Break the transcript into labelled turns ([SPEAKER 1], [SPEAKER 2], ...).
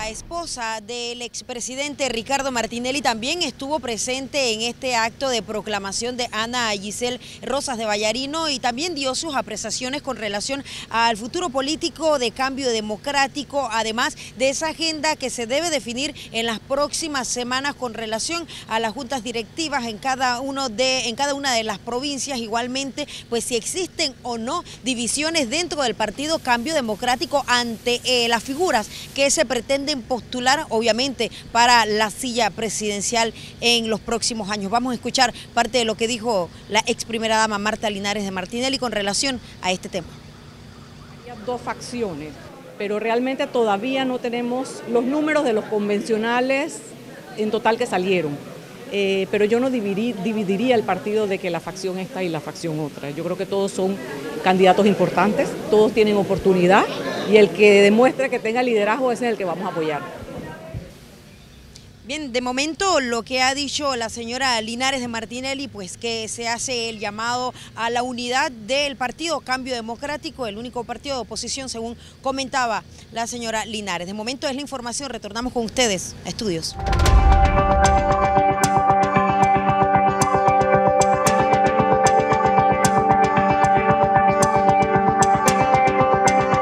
[SPEAKER 1] La esposa del expresidente Ricardo Martinelli también estuvo presente en este acto de proclamación de Ana Giselle Rosas de Vallarino y también dio sus apreciaciones con relación al futuro político de cambio democrático, además de esa agenda que se debe definir en las próximas semanas con relación a las juntas directivas en cada una de las provincias. Igualmente, pues si existen o no divisiones dentro del partido Cambio Democrático ante las figuras que se pretenden postular, obviamente, para la silla presidencial en los próximos años. Vamos a escuchar parte de lo que dijo la ex primera dama Marta Linares de Martinelli con relación a este tema.
[SPEAKER 2] Hay dos facciones, pero realmente todavía no tenemos los números de los convencionales en total que salieron. Pero yo no dividiría el partido de que la facción esta y la facción otra. Yo creo que todos son candidatos importantes, todos tienen oportunidad y el que demuestre que tenga liderazgo ese es el que vamos a apoyar.
[SPEAKER 1] Bien, de momento lo que ha dicho la señora Linares de Martinelli, pues que se hace el llamado a la unidad del partido Cambio Democrático, el único partido de oposición, según comentaba la señora Linares. De momento es la información, retornamos con ustedes a estudios.